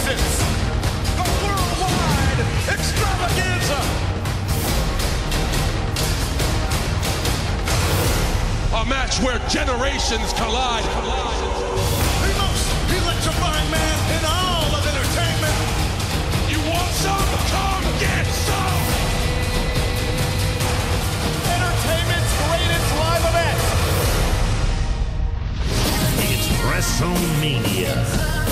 presents the Worldwide Extravaganza. A match where generations collide. The most electrifying man in all of entertainment. You want some? Come get some! Entertainment's greatest live event. It's WrestleMania.